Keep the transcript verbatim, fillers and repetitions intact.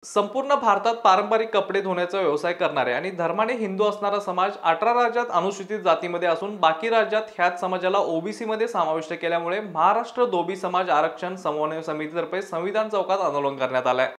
संपूर्ण भारतात पारंपरिक कपडे धुण्याचा व्यवसाय करणारे आणि धर्माने हिंदू असणारा समाज अठरा राज्यात अनुसूचित जातीमध्ये असून बाकी राज्यात ह्याच समाजाला ओबीसी मध्ये समाविष्ट केल्यामुळे महाराष्ट्र धोबी समाज आरक्षण समन्वय समितीतर्फे संविधान चौकात आंदोलन करण्यात आलंय।